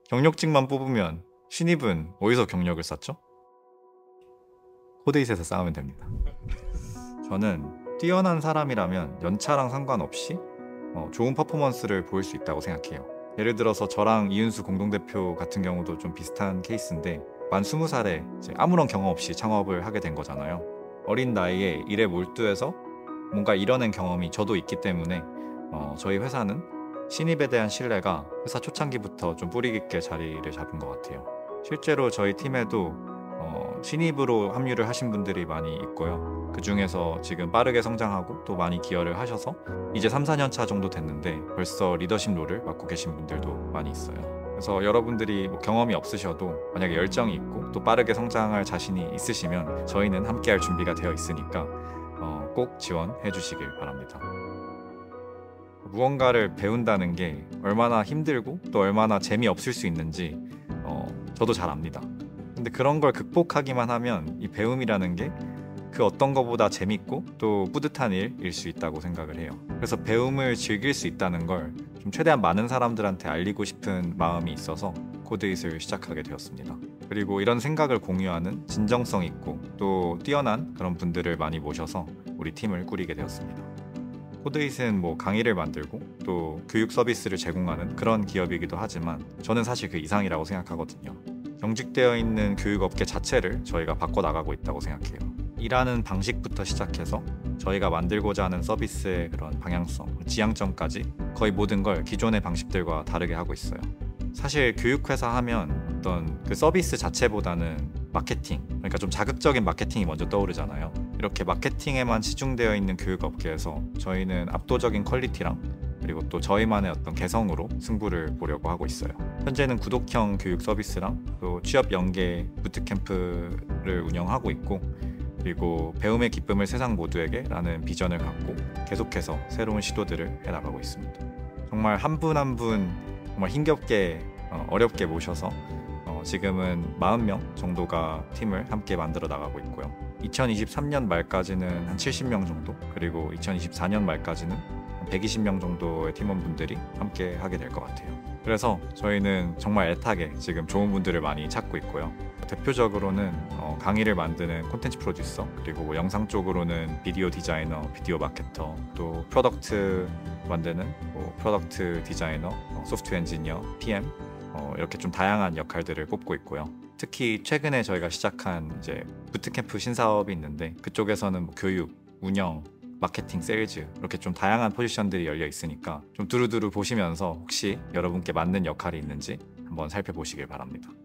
경력직만 뽑으면 신입은 어디서 경력을 쌓죠? 코드잇에서 쌓으면 됩니다. 저는 뛰어난 사람이라면 연차랑 상관없이 좋은 퍼포먼스를 보일 수 있다고 생각해요. 예를 들어서 저랑 이윤수 공동대표 같은 경우도 좀 비슷한 케이스인데, 만 20살에 이제 아무런 경험 없이 창업을 하게 된 거잖아요. 어린 나이에 일에 몰두해서 뭔가 이뤄낸 경험이 저도 있기 때문에 저희 회사는 신입에 대한 신뢰가 회사 초창기부터 좀 뿌리 깊게 자리를 잡은 것 같아요. 실제로 저희 팀에도 신입으로 합류를 하신 분들이 많이 있고요. 그 중에서 지금 빠르게 성장하고 또 많이 기여를 하셔서 이제 3, 4년 차 정도 됐는데 벌써 리더십 롤을 맡고 계신 분들도 많이 있어요. 그래서 여러분들이 뭐 경험이 없으셔도 만약에 열정이 있고 또 빠르게 성장할 자신이 있으시면 저희는 함께할 준비가 되어 있으니까 꼭 지원해 주시길 바랍니다. 무언가를 배운다는 게 얼마나 힘들고 또 얼마나 재미없을 수 있는지 저도 잘 압니다. 근데 그런 걸 극복하기만 하면 이 배움이라는 게 그 어떤 것보다 재밌고 또 뿌듯한 일일 수 있다고 생각을 해요. 그래서 배움을 즐길 수 있다는 걸 좀 최대한 많은 사람들한테 알리고 싶은 마음이 있어서 코드잇을 시작하게 되었습니다. 그리고 이런 생각을 공유하는 진정성 있고 또 뛰어난 그런 분들을 많이 모셔서 우리 팀을 꾸리게 되었습니다. 코드잇은 뭐 강의를 만들고 또 교육 서비스를 제공하는 그런 기업이기도 하지만 저는 사실 그 이상이라고 생각하거든요. 경직되어 있는 교육업계 자체를 저희가 바꿔나가고 있다고 생각해요. 일하는 방식부터 시작해서 저희가 만들고자 하는 서비스의 그런 방향성, 지향점까지 거의 모든 걸 기존의 방식들과 다르게 하고 있어요. 사실 교육회사 하면 어떤 그 서비스 자체보다는 마케팅, 그러니까 좀 자극적인 마케팅이 먼저 떠오르잖아요. 이렇게 마케팅에만 치중되어 있는 교육업계에서 저희는 압도적인 퀄리티랑 그리고 또 저희만의 어떤 개성으로 승부를 보려고 하고 있어요. 현재는 구독형 교육 서비스랑 또 취업 연계 부트캠프를 운영하고 있고, 그리고 배움의 기쁨을 세상 모두에게 라는 비전을 갖고 계속해서 새로운 시도들을 해나가고 있습니다. 정말 한 분 한 분 정말 힘겹게 어렵게 모셔서 지금은 40명 정도가 팀을 함께 만들어 나가고 있고요. 2023년 말까지는 한 70명 정도, 그리고 2024년 말까지는 한 120명 정도의 팀원분들이 함께 하게 될 것 같아요. 그래서 저희는 정말 애타게 지금 좋은 분들을 많이 찾고 있고요. 대표적으로는 강의를 만드는 콘텐츠 프로듀서, 그리고 뭐 영상 쪽으로는 비디오 디자이너, 비디오 마케터, 또 프로덕트 만드는 프로덕트 디자이너, 소프트웨어 엔지니어, PM 이렇게 좀 다양한 역할들을 뽑고 있고요. 특히 최근에 저희가 시작한 이제 부트캠프 신사업이 있는데, 그쪽에서는 뭐 교육, 운영, 마케팅, 세일즈 이렇게 좀 다양한 포지션들이 열려 있으니까 좀 두루두루 보시면서 혹시 여러분께 맞는 역할이 있는지 한번 살펴보시길 바랍니다.